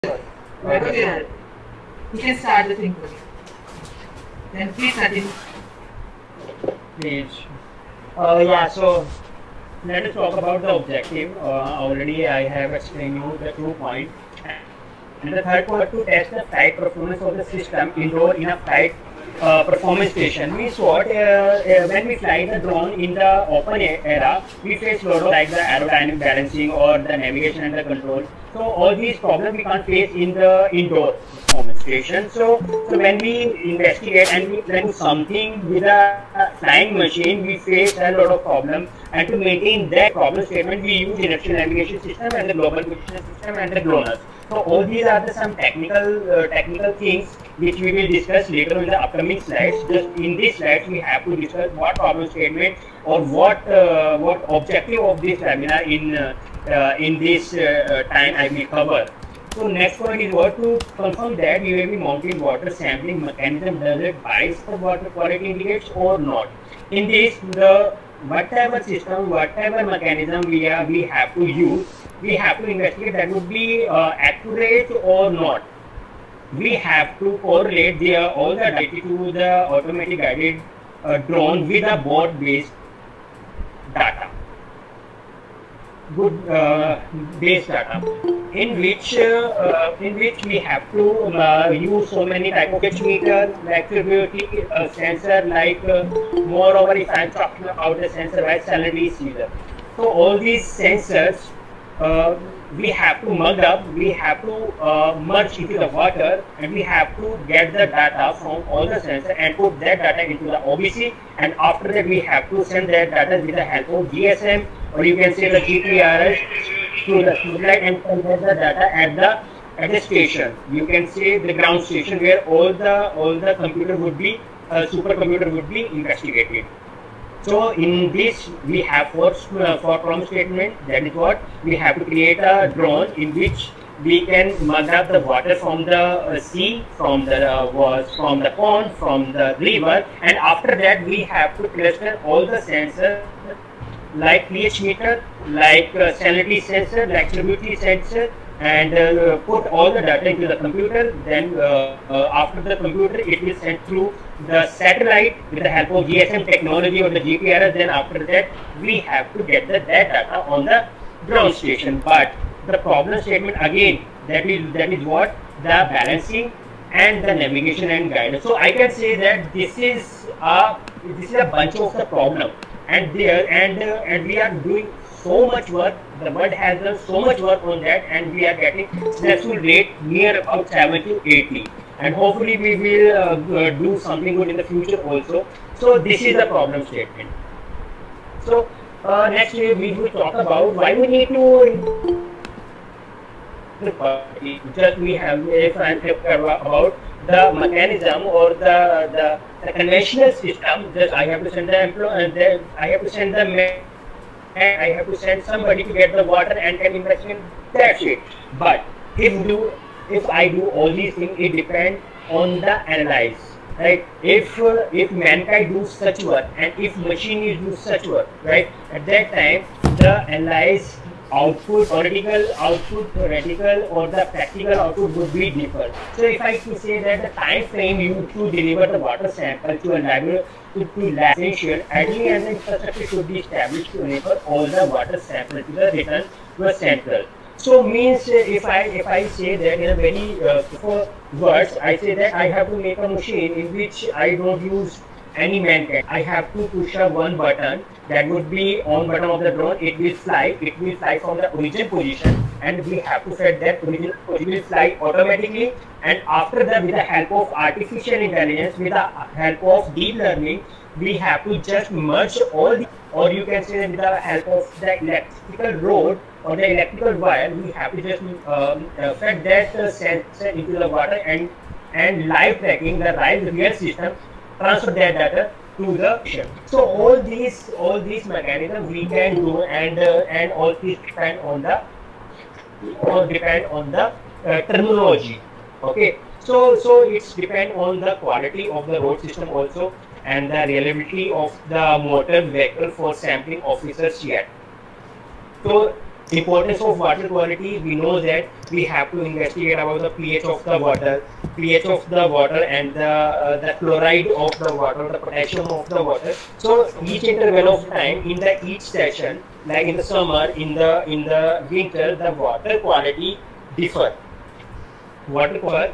Okay. You can start the thing for me. Then please continue. Please. Yeah, so let us talk about the objective. Already I have explained you the 2 point. And the third point, to test the flight performance of the system indoor in a flight performance station. Means what? When we fly the drone in the open era, we face lot of like the aerodynamic balancing or the navigation and the control. So all these problems we can't face in the indoor performance station. So when we investigate and we do something with a flying machine, we face a lot of problems. And to maintain that problem statement, we use inertial navigation system and the global position system and the GLONASS. So all these are the some technical things which we will discuss later in the upcoming slides. Just in these slides, we have to discuss what problem statement or what objective of this webinar in this time I will cover. So next point is what to confirm that UAV mounted water sampling mechanism does it bias the water quality indicates or not. In this, the whatever system, whatever mechanism we have to use, we have to investigate that would be accurate or not. We have to correlate all the data to the automatic guided drone with a board-based data, good base data, in which we have to use so many type of meter, like sensor, like moreover if I am talking about the sensor, right, salinity sensor. So all these sensors we have to mug up, we have to merge into the water, and we have to get the data from all the sensors and put that data into the OBC, and after that we have to send that data with the help of GSM, or you can say the GPRS, to the satellite and convert the data at the station. You can say the ground station where all the computer would be supercomputer would be investigated. So in this we have four problem statement. That is what we have to create a drone in which we can mug up the water from the sea, from the pond, from the river, and after that we have to cluster all the sensors like pH meter, like salinity sensor, like turbidity sensor, and put all the data into the computer. Then after the computer, it will send through the satellite with the help of GSM technology or the GPRS. Then after that, we have to get that data on the ground station. But the problem statement again, that is what the balancing and the navigation and guidance. So I can say that this is a bunch of the problem, and we are doing so much work. The world has done so much work on that, and we are getting successful rate near about 70 to 80. And hopefully we will do something good in the future also. So this is the problem statement. So next we will talk about why we need to just we have, if I am talking about the mechanism or the conventional system, just I have to send the employee, and then I have to send the man, and I have to send somebody to get the water and can investigate. That's it. But if I do all these things, it depends on the analyze. Right? If mankind do such work and if machine do such work, right? At that time, the analyze output, theoretical, or the practical output would be different. So if I could say that the time frame you to deliver the water sample to a library to lab essential, ideally an infrastructure should be established to enable all the water sample to the return to a central. So means if I say that in a very before words, I say that I have to make a machine in which I don't use any mankind. I have to push a one button, that would be on button of the drone. It will fly from the origin position, and we have to set that original position. It will fly automatically, and after that, with the help of artificial intelligence, with the help of deep learning, we have to just merge all the, or you can say with the help of the electrical rod or the electrical wire, we have to just fed that sensor into the water, and live tracking the real system transfer that data to the ship. So all these mechanisms we can do, and all these depend on the terminology. Okay, so it's depend on the quality of the road system also, and the reliability of the motor vehicle for sampling officers yet. So importance of water quality, we know that we have to investigate about the pH of the water, and the chloride of the water, the potassium of the water. So each interval of time in the each session, like in the summer, in the winter, the water quality differ. Water quality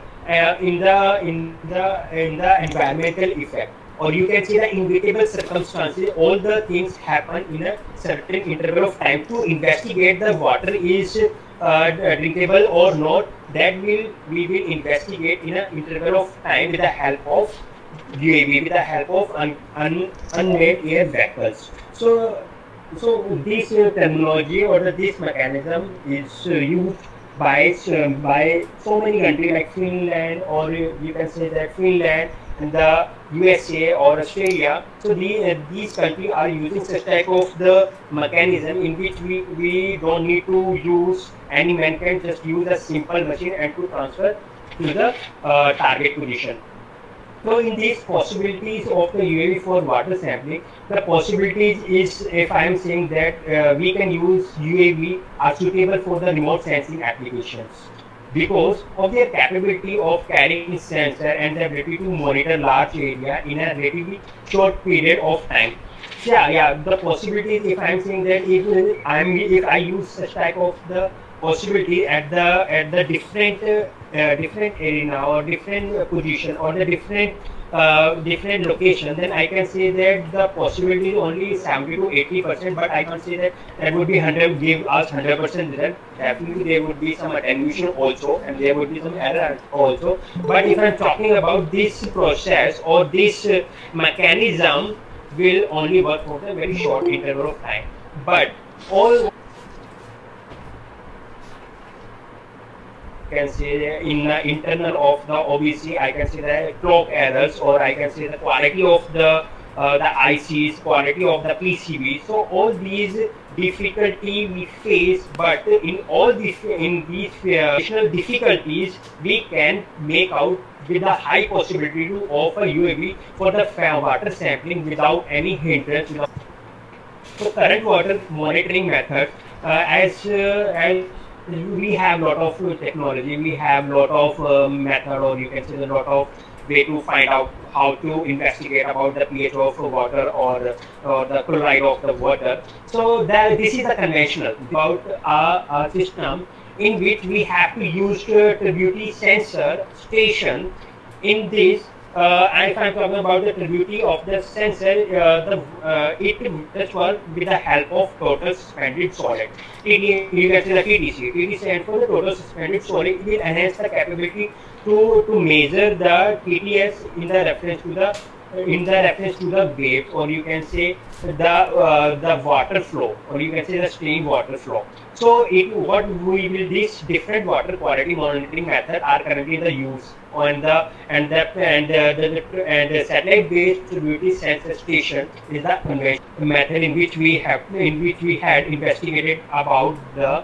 in the environmental effect, or you can see the inevitable circumstances. All the things happen in a certain interval of time to investigate the water is drinkable or not. That we will investigate in an interval of time with the help of UAV, with the help of unmanned air vehicles. So this terminology or this mechanism is used by so many countries like Finland, or you can say that Finland and the USA or Australia. So these countries are using such type of the mechanism in which we don't need to use any man, can just use a simple machine and to transfer to the target position. So in these possibilities of the UAV for water sampling, the possibilities is, if I am saying that we can use UAV are suitable for the remote sensing applications because of their capability of carrying sensor and the ability to monitor large area in a relatively short period of time. So yeah, the possibilities, if I am saying that if I use such type of the possibility at the different arena or different position or the different location, then I can say that the possibility is only 70 to 80%, but I can't say that would be 100 give us 100% result. Definitely there would be some attenuation also, and there would be some error also. But if I'm talking about this process or this mechanism will only work for a very short interval of time. But all can say in the internal of the OBC, I can say the clock errors, or I can say the quality of the ICs, quality of the PCB. So all these difficulty we face, but in these additional difficulties, we can make out with a high possibility to offer UAV for the water sampling without any hindrance. So current water monitoring method, as we have lot of technology, we have lot of method, or you can say a lot of way to find out how to investigate about the pH of water or the chloride of the water. So this is the conventional about a system in which we have to use tributary sensor station. In this, and if I'm talking about the tributary of the sensor, it does work with the help of total suspended solid. You can say the TTC. TTC stands for the total suspended solid. It will enhance the capability to measure the TTS in the reference to the waves, or you can say the water flow, or you can say the stream water flow. So these different water quality monitoring methods are currently in the use on the satellite based tributary sensor station is the conventional method in which we had investigated about the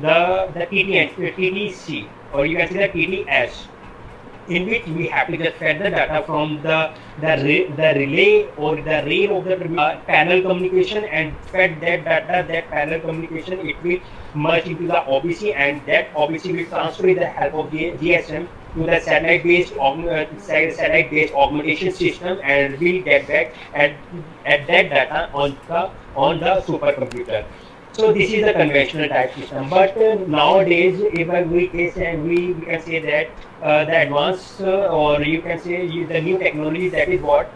TTC, or you can say the TTS, in which we have to just fed the data from the relay or the rail of the panel communication, and fed that data, that panel communication, it will merge into the OBC, and that OBC will transfer with the help of the GSM to the satellite based augmentation system, and will get back at that data on the supercomputer. So this is the conventional type system. But nowadays, if we can say that the advanced, or you can say the new technology, that is what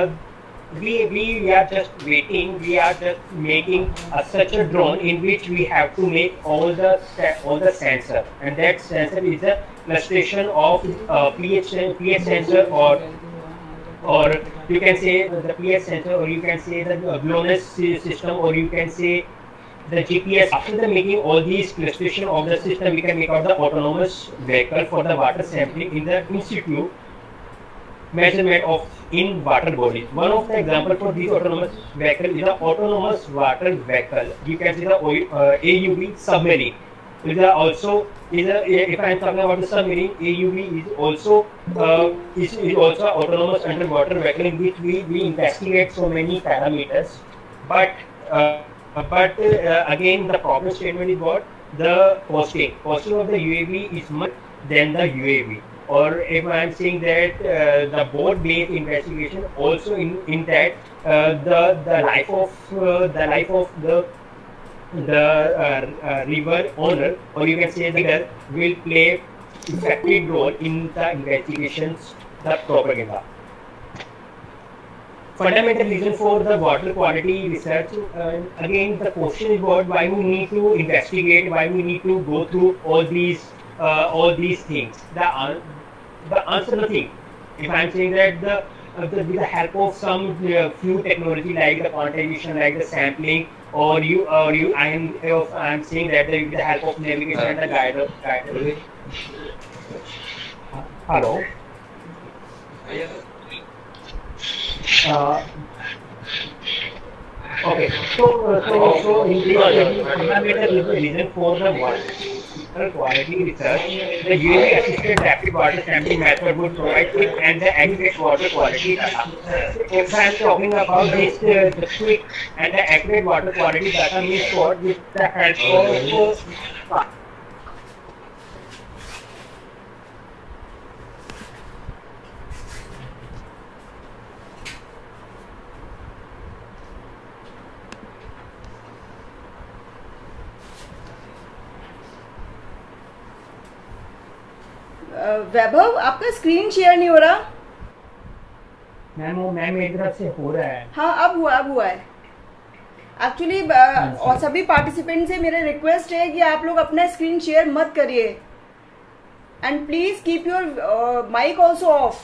we are just waiting. We are just making such a drone in which we have to make all the sensor, and that sensor is a clustration of pH sensor, or you can say the pH sensor, or you can say the GLONASS system, or you can say the GPS. After the making all these clustering of the system, we can make out the autonomous vehicle for the water sampling in the in-situ measurement of in water bodies. One of the example for this autonomous vehicle is the autonomous water vehicle. You can see the AUV submarine. If I am talking about the submarine, AUV is also autonomous underwater vehicle in which we investigate so many parameters, but But again, the problem statement is what? The costing. Costing of the UAV is much than the UAV. Or if I am saying that the board-based investigation also in that the life of the river owner, or you can say the leader, will play effective role in the investigations, the propaganda. Fundamental reason for the water quality research. Again, the question is what, why we need to investigate, why we need to go through all these things. The answer nothing. If I'm saying that with the help of some few technology like the quantization, like the sampling, I'm saying that with the help of navigation and the guide. Hello. Uh, okay, so in this fundamental reason for the water quality research, the UAV assisted rapid water sampling method would provide quick and the accurate water quality data. If I am talking about this, the quick and the accurate water quality data means what? With the help of वैभव, आपका screen share नहीं हो रहा। Ma'am मेरी तरफ से हो रहा है। हाँ, अब हुआ है एक्चुअली। और सभी पार्टिसिपेंट से मेरा रिक्वेस्ट है कि आप लोग अपना स्क्रीन शेयर मत करिए, and please keep your mic also off.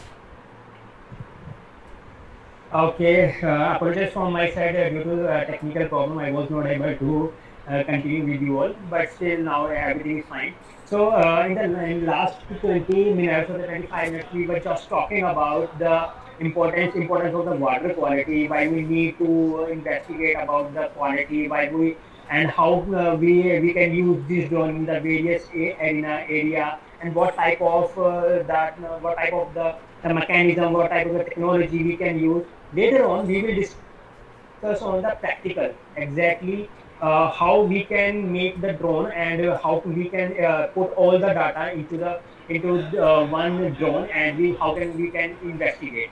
Okay, apologies from my side due to technical problem. I was not able to continue with you all, but still now everything is fine. So in last 20 minutes or the 25 minutes, we were just talking about the importance of the water quality, why we need to investigate about the quality, why we and how we can use this drone in the various area, and what type of what type of the mechanism, what type of the technology we can use. Later on, we will discuss on the practical, exactly how we can make the drone and how we can put all the data into one drone, and how we can investigate.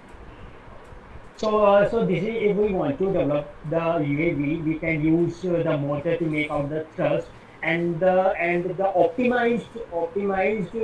So this is, if we want to develop the UAV, we can use the motor to make out the thrust, and the optimized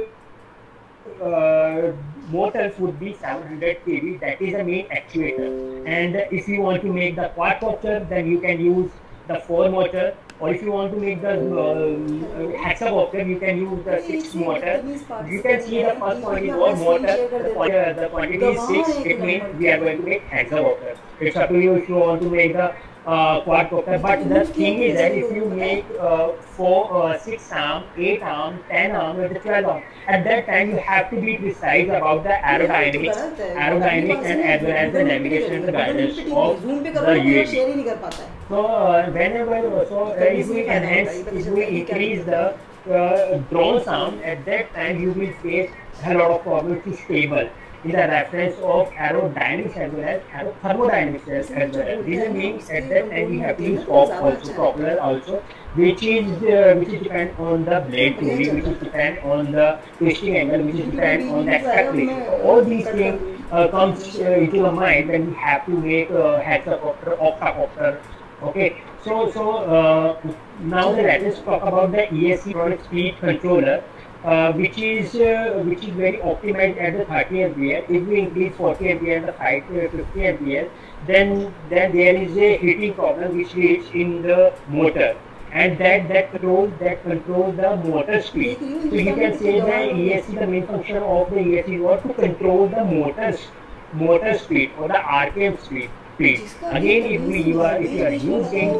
motors would be 700 kV. That is the main actuator. And if you want to make the quadcopter, then you can use the 4 motor, or if you want to make the hexacopter, you can use the 6 motor. You can see the first one is 1 motor, the quantity is 6, it means we are going to make hexacopter. It's up to you if you want to make the quadcopter. But the thing is that if you make 6 arm, 8 arm, 10 arm, or 12 arm, at that time you have to be precise about the aerodynamics and as well as the navigation and the guidance of the UAV. So if we enhance, if we increase the drone sound, at that time you will face a lot of problems to stable in the reference of aerodynamics as well as thermodynamics as well. Reason means at that time we have to use propeller also, which is depend on the blade tuning, which is depend on the twisting angle, which is depend on the aspect ratio. All these things comes into the mind when we have to make hexacopter, octacopter. Okay, so now let us talk about the ESC product speed controller. Which is very optimized at the 30 ampere. If we increase 40 ampere and the 50 ampere, then there is a heating problem which leads in the motor, and that controls the motor speed. So you can say that ESC, the main function of the ESC was to control the motor speed or the RPM speed. Again, if you are using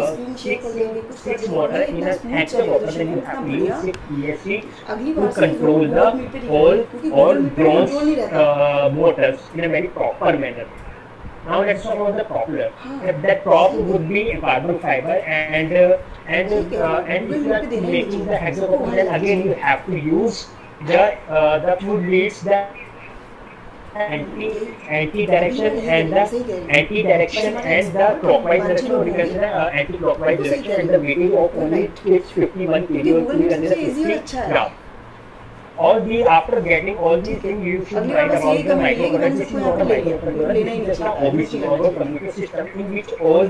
6 motor in a hexacopter, then you have to use 6 ESC to control the all drones motors in a very proper manner. Now let's talk about the propeller. That prop would be a carbon fiber, and if you are making the hexacopter, then again you have to use the fluid leads that anti-direction and the clockwise direction, or you can say the anti-clockwise direction, and the weighting of only it's 51 kg or 350 gram. All these, after getting all these things, you should write about the microcontroller. This is not a microcontroller. This is just an OBC, or computer system, in which all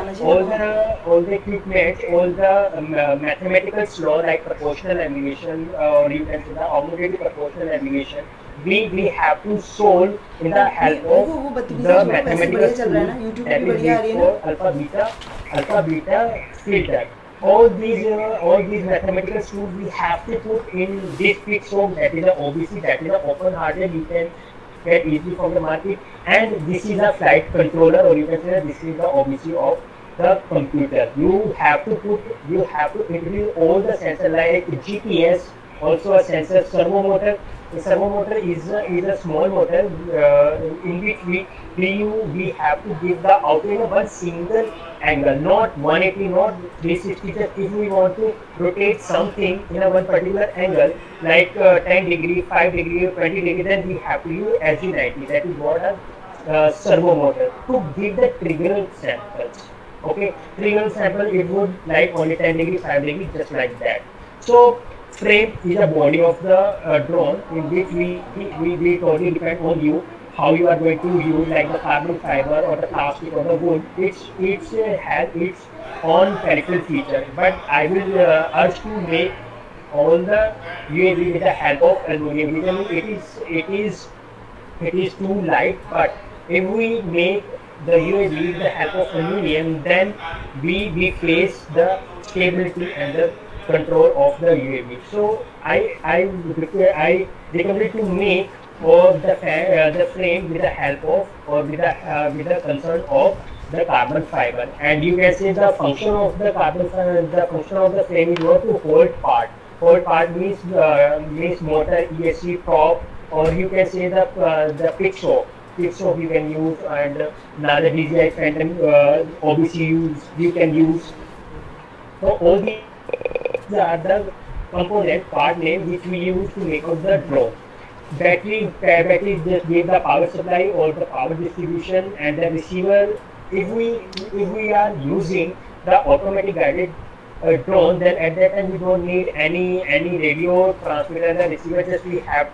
the equipment, all the mathematical law like proportional elimination, or you can say the augmentative proportional elimination, we have to solve in the help of the mathematical tool that is used for alpha beta filter. All these mathematical tools we have to put in this Quicksoap, that is a OBC, that is an open hardware you can get easily from the market, and this is a flight controller, or you can say that this is the OBC of the computer. You have to introduce all the sensors like GPS, also a sensor, servo motor. The servo motor is a small motor in which we have to give the outline of one single angle, not 180, not 360. Just if we want to rotate something in a one particular angle, like 10 degree, 5 degree, 20 degree, then we have to use SG90. That is what a servo motor, to give the trigger samples. Okay, trigger sample, it would like only 10 degree, 5 degree, just like that. So frame is the body of the drone, in which we totally depend on you, how you are going to use, like the carbon fiber or the plastic or the wood. It has its own peripheral feature, but I will urge to make all the UAV with the help of aluminum. It is too light, but if we make the UAV with the help of aluminum, then we face the stability and the control of the UAV. So I recommend to make or the frame with the help of, or with the concern of the carbon fiber. And you can say the function of the carbon fiber, the function of the frame is not to hold part. Hold part means motor, ESC, top, or you can say the Quicksoap. Quicksoap you can use, and another DJI Phantom OBC you can use. So all these are the component part name which we use to make up the drone. Battery just give the power supply or the power distribution, and the receiver. If we are using the automatic guided drone, then at that time we don't need any radio transmitter. The receiver, just we have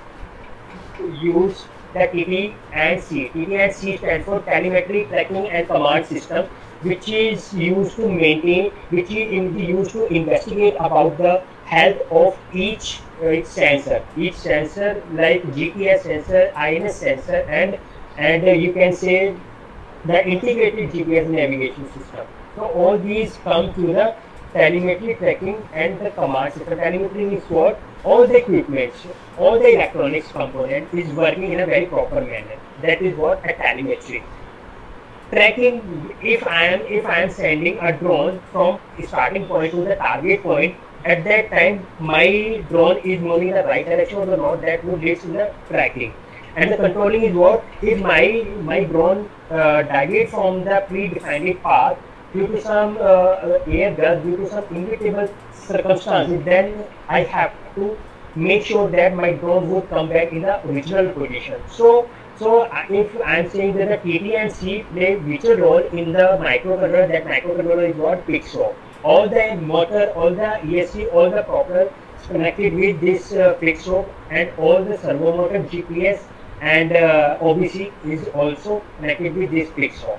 to use the TT and C. TT and C stands for telemetry, tracking and command system, which is used to maintain, which is used to investigate about the health of each sensor. Each sensor, like GPS sensor, INS sensor, and you can say the integrated GPS navigation system. So all these come to the telemetry, tracking and the command system. Telemetry is what? All the equipment, all the electronics component is working in a very proper manner. That is what a telemetry. Tracking, if I am sending a drone from starting point to the target point, at that time my drone is moving in the right direction or not, that would lead to the tracking. And the controlling is what? If my drone deviates from the predefined path due to some air gust, due to some inevitable circumstances, then I have to make sure that my drone would come back in the original position. So if I am saying that the TT and C play vital role in the microcontroller, that microcontroller is what? Quicksoap. All the motor, all the ESC, all the proper connected with this Quicksoap, and all the servo motor, GPS and OBC is also connected with this Quicksoap.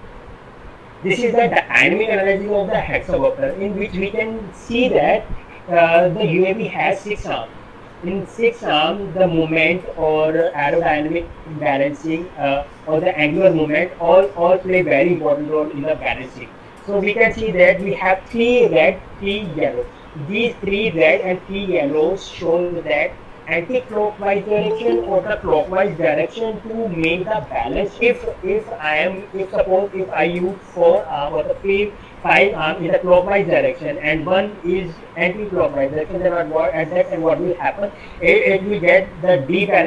This is the dynamic analysis of the hexawopter, in which we can see that the UAV has 6 arms. In 6 arms, the movement or aerodynamic balancing or the angular movement all play very important role in the balancing. So we can see that we have 3 red, 3 yellow. These 3 red and 3 yellows show that anti-clockwise direction or the clockwise direction to make the balance. If suppose if I use 4 arm or the 5 arm in the clockwise direction and one is anti-clockwise direction, then what will happen? It will get the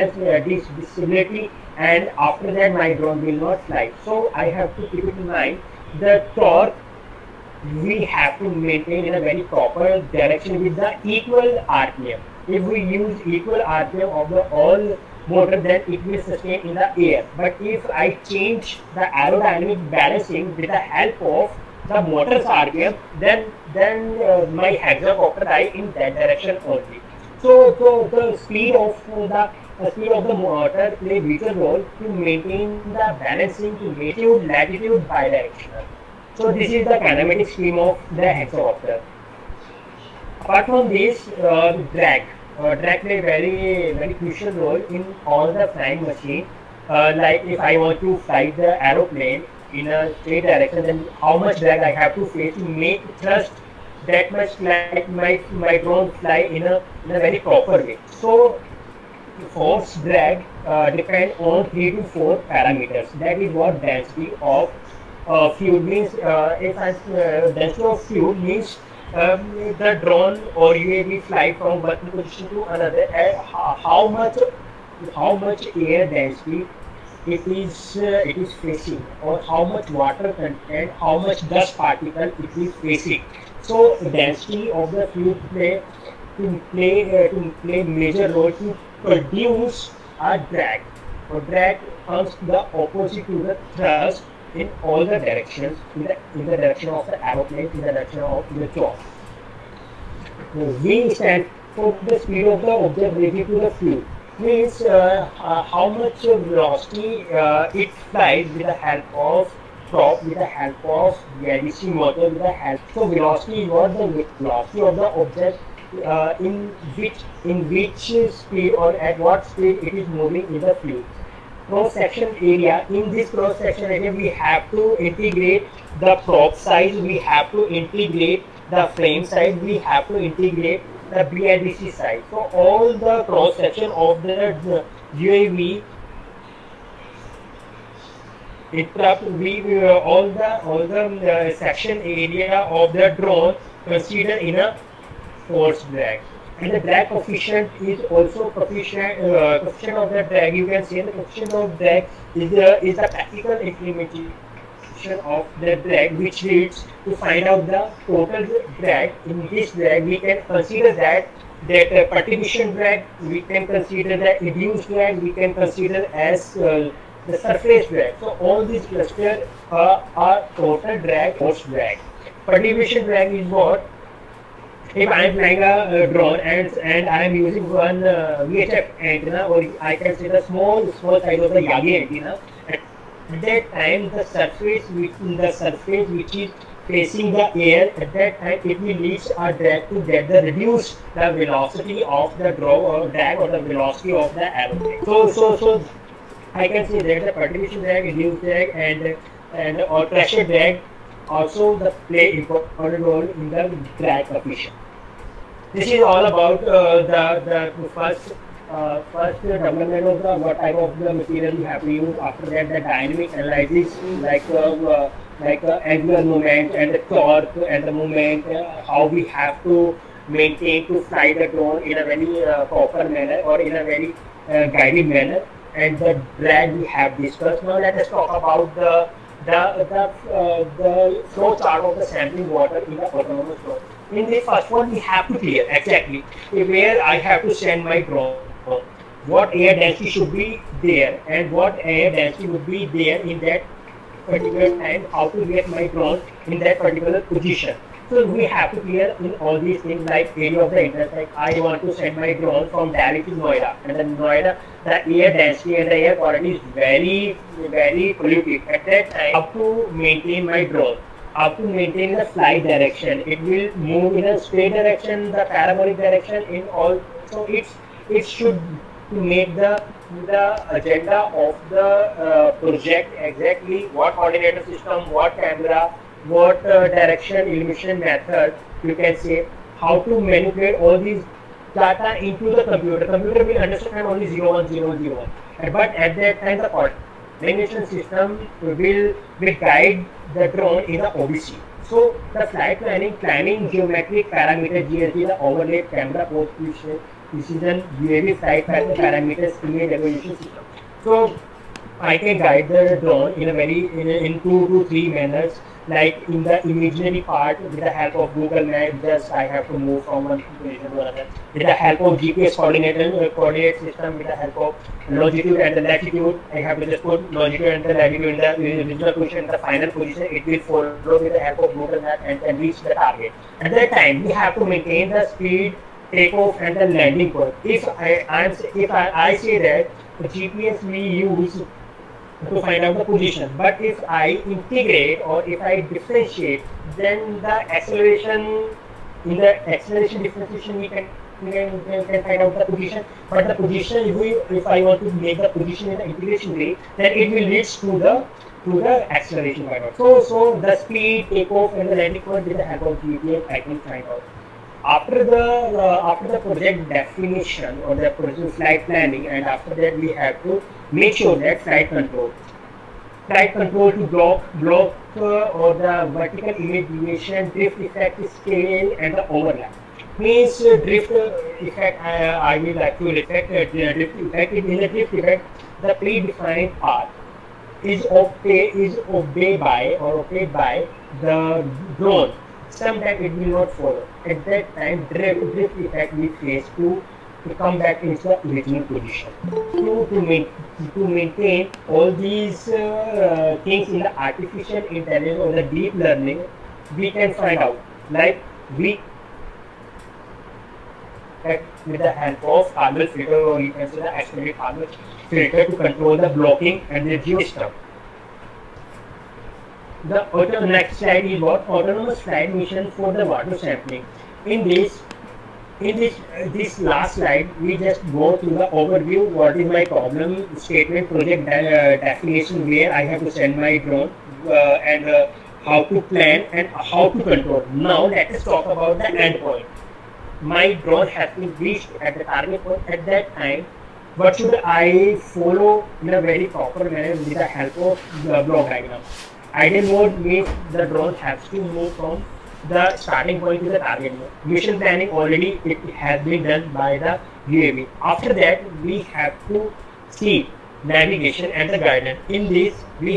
disability, and after that my drone will not fly. So I have to keep it in mind. The torque we have to maintain in a very proper direction with the equal RPM. If we use equal RPM of the all motor, then it will sustain in the air. But if I change the aerodynamic balancing with the help of the motor's RPM, then my hexacopter die in that direction only. So the speed of the motor play vital role to maintain the balancing to latitude bidirectional. So this is the kinematic scheme of the hexacopter. Apart from this, drag play very crucial role in all the flying machine. Like if I want to fly the aeroplane in a straight direction, then how much drag I have to face to make thrust that much like my drone fly in a very proper way. So force drag depend on 3 to 4 parameters. That is what density of fuel means. If density of fuel means the drone or UAV fly from one position to another, how much air density it is facing, or how much water content, how much dust particle it is facing. So density of the fuel play major role to produce a drag. So drag comes the opposite to the thrust in all the directions, in the direction of the aeroplane, in the direction of the jaw. V stands for the speed of the object relative to the fuel. Means how much velocity it flies with the help of prop, with the help of VIDC motor, with the help. So velocity is what the velocity of the object in which speed or at what speed it is moving in the fluid. Cross section area. In this cross section area, we have to integrate the prop size, we have to integrate the frame size, we have to integrate the BIDC size. So all the cross section of the UAV interrupt, all the section area of the drone considered in a force drag. And the drag coefficient is also coefficient of the drag. You can say the coefficient of drag is the practical implementation of the drag, which leads to find out the total drag. In this drag, we can consider that perturbation drag, we can consider the induced drag, we can consider as the surface drag. So all these clusters are total drag, force drag. Perturbation drag is what? If I am flying a drone and I am using one VHF antenna, or I can say the small size of the Yagi antenna, at that time the surface which is facing the air, at that time it will lead a drag to get the reduce the velocity of the drag or the velocity of the aeroplane. So I can say that the perturbation drag, induced drag, and or pressure drag also play important role in the drag coefficient. This is all about the first development of what type of the material you have to use. After that, the dynamic analysis, like angular moment and the torque and the moment, how we have to maintain to fly the drone in a very proper manner or in a very guided manner. And the drag we have discussed. Now let us talk about the flow chart of the sampling water in the autonomous drone. In the first one, we have to clear exactly where I have to send my drone, what air density should be there, and what air density would be there in that particular time, how to get my drone in that particular position. So we have to clear in all these things, like area of the interest. Like I want to send my drone from Delhi to Noida, and then Noida, the air density and the air quality is very, very polluted. At that time, how to maintain my drone, how to maintain the flight direction. It will move in a straight direction, the parabolic direction in all. So it should make the agenda of the project exactly what coordinator system, what camera, what direction illumination method, you can say, how to manipulate all these data into the computer. Computer will understand only 0101. But at that time, the coordination system will guide the drone in the OBC. So the flight planning geometric parameter GSD, the overlay camera position, precision UAV flight pattern parameters, image acquisition system. So I can guide the drone in a in 2 to 3 manners. Like in the imaginary part, with the help of Google Maps, just I have to move from one position to another. With the help of GPS coordinate system, with the help of longitude and the latitude, I have to just put longitude and the latitude in the original position, the final position. It will follow with the help of Google Maps and can reach the target. At that time, we have to maintain the speed, takeoff, and the landing point. If I say that the GPS we use to find out the position, but if I integrate or if I differentiate, then the acceleration in the acceleration differentiation we can find out the position. But the position, if I want to make the position in the integration way, then it will lead to the acceleration point. So the speed, takeoff, and the landing point with the help of GPS I can find out. After the project definition or the project flight planning, and after that we have to make sure that flight control to block or the vertical image deviation, drift effect, scale, and the overlap. Means drift effect. I will like to reflect drift effect. In the drift effect, the predefined path is obeyed by the drone. Sometimes it will not follow. At that time, drift effect we face to come back into the original position. To maintain all these things in the artificial intelligence or the deep learning, we can find out, like we with the help of Kalman filter, or you can say the extended Kalman filter, to control the blocking and the geosystem. The next slide is what autonomous flight mission for the water sampling. In this last slide, we just go through the overview. What is my problem statement, project definition, where I have to send my drone, and how to plan and how to control. Now let us talk about the end point. My drone has been reached at the target point. At that time, what should I follow in a very proper manner with the help of the block diagram? Ideal mode means the drone has to move from the starting point to the target mode. Mission planning already it has been done by the UAV. After that, we have to see navigation and the guidance. In this the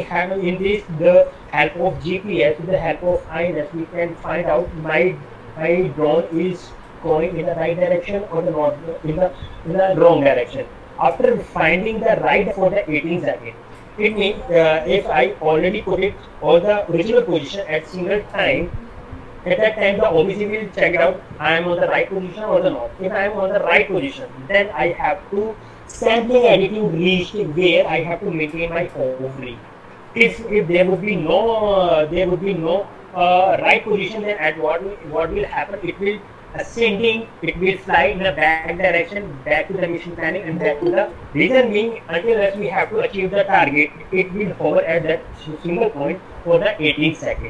help of GPS, with the help of INS, we can find out my drone is going in the right direction or in the wrong direction. After finding the right for the 18 seconds, it means if I already put it on the original position at single time, at that time the OBC will check it out, I am on the right position or not. If I am on the right position, then I have to sampling editing reached where I have to maintain my overlay. If there would be no right position, then at what will happen? It will ascending, it will fly in the back direction, back to the mission planning and back to the reason being, until we have to achieve the target, it will hover at that single point for the 18 seconds.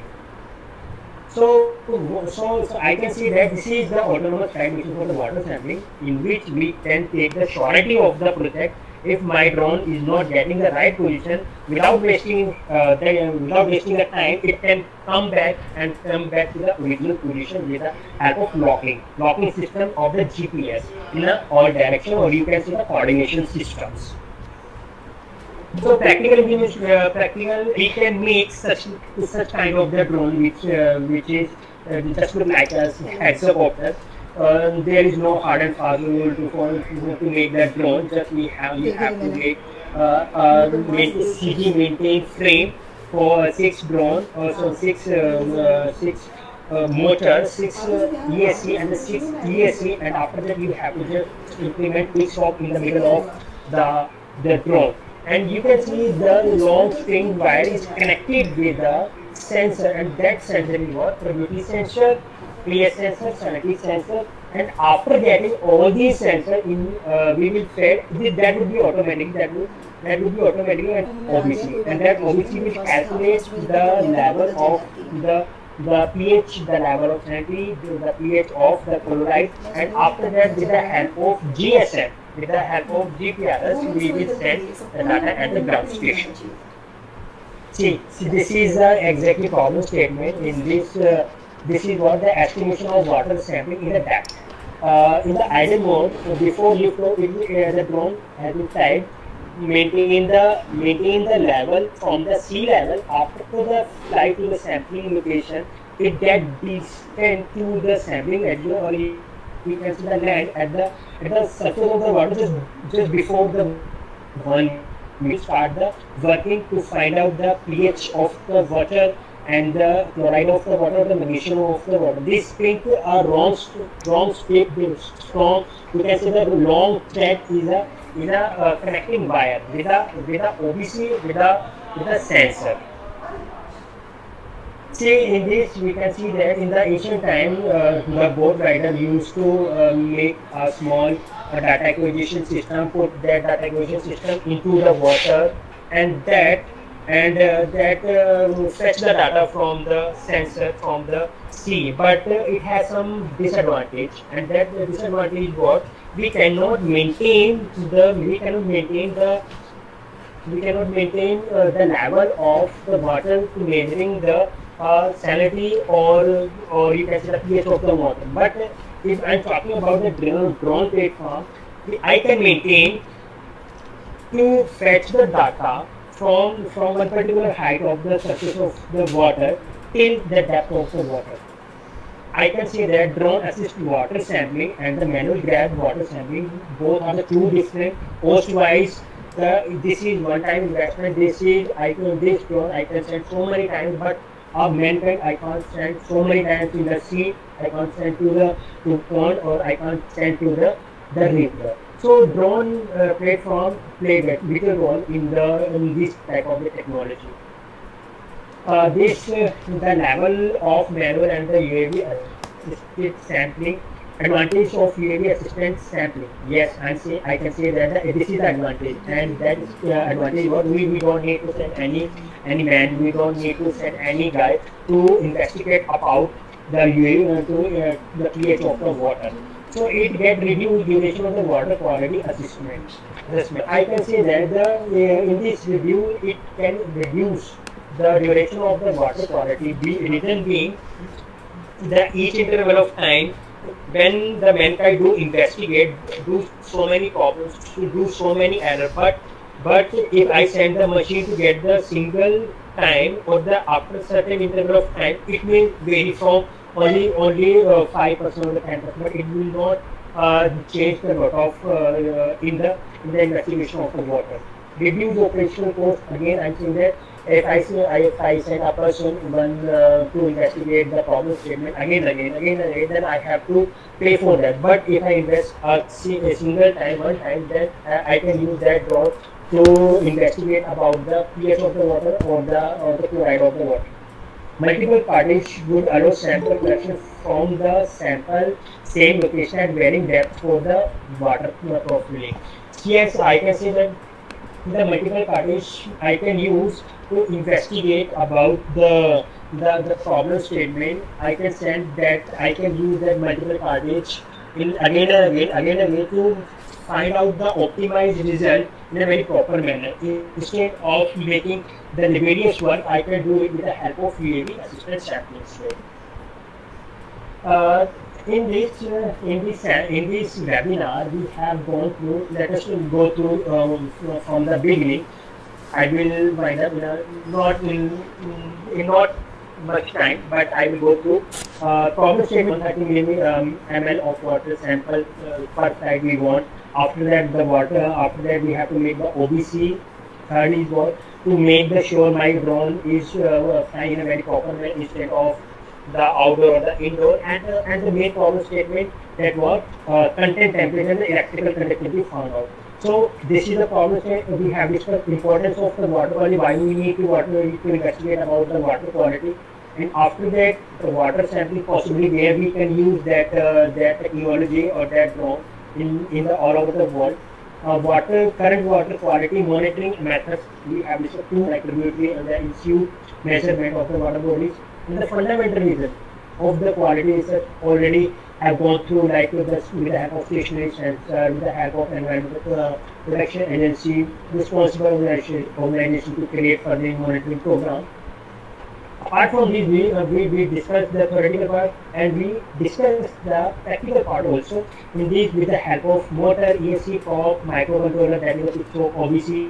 So I can see that this is the autonomous flight mission for the water sampling, in which we can take the surety of the project. If my drone is not getting the right position, without wasting the time, it can come back to the original position with the help of locking system of the GPS in all direction, or you can see the coordination systems. So practically, we can make such kind of the drone which is just like a hexacopter. There is no hard and fast rule to make that drone. Just we have to make CG maintain frame for 6 drones, also 6 motors, 6 ESC and the 6 ESC, and after that you have to just implement quick stop in the middle of the drone. And you can see the long string wire is connected with the sensor, and that sensor is what? Probability sensor, clear sensor, sanity sensor, and after getting all these sensors in, we will fed that would be automatic. That would be automatically an OBC, and that OBC will calculate the level of the pH, the level of sanity, the pH of the chloride, and after that, with the help of GSM, with the help of GPRS, we will send the data at the ground station. See, this is the exactly problem statement in this. This is what the estimation of water sampling in the depth. In the idle mode, before lift off, the drone has been flight. maintain the level from the sea level. After the flight to the sampling location, it get descend to the sampling edge, or you can see the land at the surface of the water just before the one. We start the working to find out the pH of the water and the chloride of the water, the magnesium of the water. This thing are wrong step, strong. You can say the long thread is a connecting wire with a OBC with a sensor. See, in this we can see that in the ancient time, the boat rider used to make a small data acquisition system, put that data acquisition system into the water, and fetch the data from the sensor from the sea. But it has some disadvantage, and that disadvantage is what we cannot maintain the level of the water to measuring the salinity or you can say the pH of the water. But if I'm talking about the drone platform, I can maintain to fetch the data from one particular height of the surface of the water till the depth of the water. I can say that drone assist water sampling and the manual grab water sampling, both are the two different cost wise. This is one time investment. This drone I can send so many times, but of mankind I can't send so many times in the sea. I can't send to pond, or I can't send to the river. So drone platform play a vital role in this type of the technology. The level of manual and the UAV assisted sampling. Advantage of UAV assisted sampling. Yes, I can say that this is the advantage, and that is advantage. What we don't need to send any man. We don't need to send any guy to investigate about the UAV to the pH of the water. So it get reduced duration of the water quality assessment. I can say that in this review it can reduce the duration of the water quality. Reason being, each interval of time when the mankind do investigate, do so many problems, do so many errors, but if I send the machine to get the single time or the after certain interval of time, it will vary from only 5% or the 10%, but it will not change the lot of in the investigation of the water. Reduce operational cost. Again, I'm saying that if I send a person to investigate the problem statement again, then I have to pay for that. But if I invest a single time, one time, then I can use that drone to investigate about the pH of the water or the chloride of the water. Multiple parties would allow sample collection from the sample same location at varying depth for the water profiling. Yes, I can say that the multiple parties I can use to investigate about the problem statement. I can send that, I can use that multiple parties in again and again to find out the optimized result in a very proper manner. Instead of making the laborious work, I can do it with the help of UAV assisted sampling. In this webinar, we have gone through. Let us go through from the beginning. I will wind up not much time, but I will go through problem statement 30 ml of water sample per side we want. After that, we have to make the OBC. Third is what? To make sure my drone is flying in a very proper way instead of the outdoor or the indoor, and the main problem statement that was content temperature and the electrical conductivity found out. So this is the problem statement. We have discussed importance of the water quality, why we need to investigate about the water quality, and after that the water sampling possibly where we can use that technology or that drone in the all over the world. Current water quality monitoring methods we have discussed two, like regulatory and the issue measurement of the water bodies. And the fundamental reason of the quality research already have gone through, like with the help of stationary sensor, with the help of environmental protection agency, responsible organization to create further monitoring program. Apart from this, we discussed the theoretical part and we discussed the practical part also. In this, with the help of motor, ESC, POP, microcontroller, that is so obviously.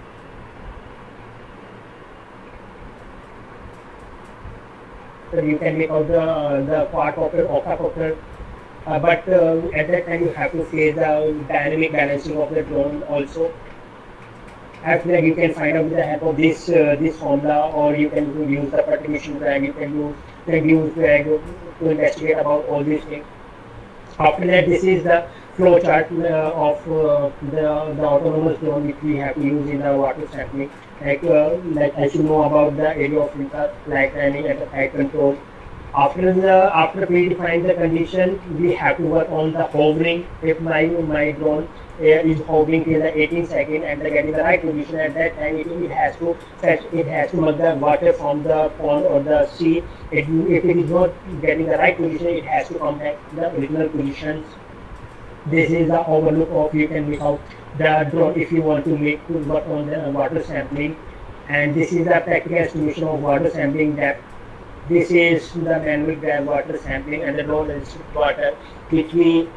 So you can make out the quadcopter, octacopter, but at that time you have to face the dynamic balancing of the drone also. After that, you can find out with the help of this formula, or you can use the perturbation drag. You can use drag to investigate about all these things. After that, this is the flow chart of the autonomous drone which we have to use in the water sampling. Like as you know about the area of interest, like running at the height control. After predefining the condition, we have to work on the hovering. If my drone is hovering till the 18 seconds and getting the right position, at that time it has to mug the water from the pond or the sea. If it is not getting the right position, it has to come back to the original positions. This is the overlook of you can make out the drone if you want to work on the water sampling. And this is the practical estimation of water sampling depth. This is the manual grab water sampling and the drone instant water which we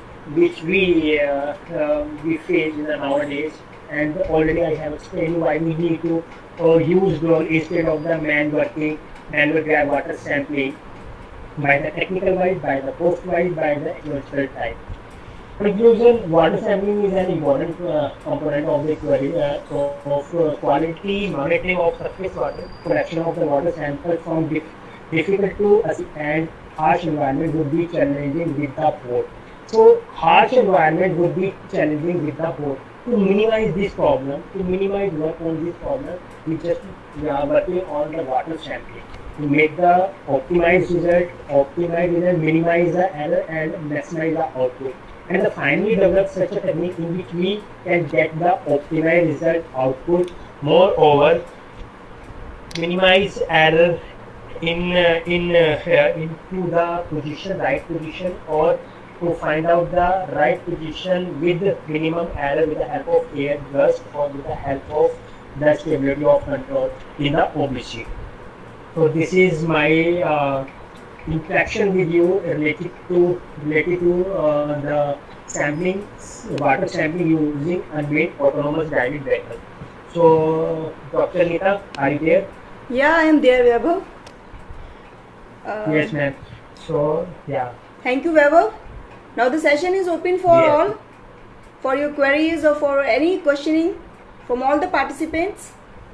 face in the nowadays. And already I have explained why we need to use drone instead of the manual grab water sampling by the technical wise, by the post wise, by the ecological type. Conclusion: water sampling is an important component of the quality monitoring of surface water. Collection of the water samples from difficult to assess and harsh environment would be challenging with the port. So harsh environment would be challenging with the port. To minimize this problem, to minimize work on this problem, we just are working on the water sampling to make the optimized result, minimize the error and maximize the output. And finally develop such a technique in which we can get the optimized result output. Moreover, minimize error into the position, right position, or to find out the right position with minimum error with the help of air burst or with the help of the stability of control in the OBC. So this is my interaction with you related to the sampling, water sampling using unmanned autonomous guided vehicle. So, Dr. Nita, are you there? Yeah, I am there, Vaibhav. Yes, ma'am. So, yeah. Thank you, Vaibhav. Now the session is open for all, for your queries or for any questioning from all the participants.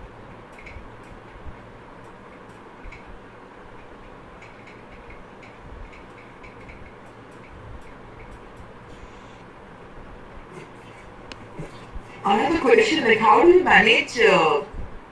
I have a question, like how do you manage the...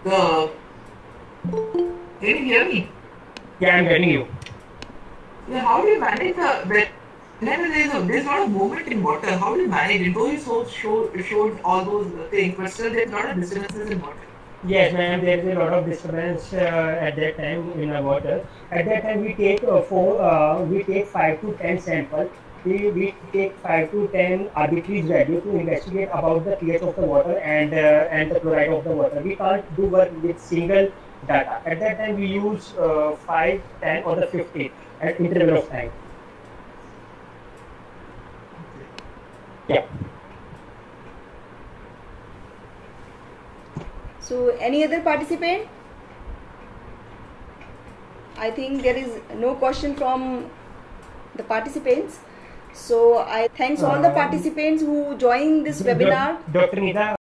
Can you hear me? Yeah, I'm hearing you. Yeah, how do you manage whenever there's a lot of movement in water, how do you manage it? Though you showed all those things, but still there's a lot of disturbances in water. Yes, ma'am, there is a lot of disturbance at that time in the water. At that time we take 5 to 10 samples. We take 5 to 10 arbitrary values to investigate about the pH of the water and the chloride of the water. We can't do work with single data. At that time we use 5, 10 or the 50 at interval of time. Yeah. So any other participant? I think there is no question from the participants. So I thanks all the participants who joined this webinar. Dr. Nita,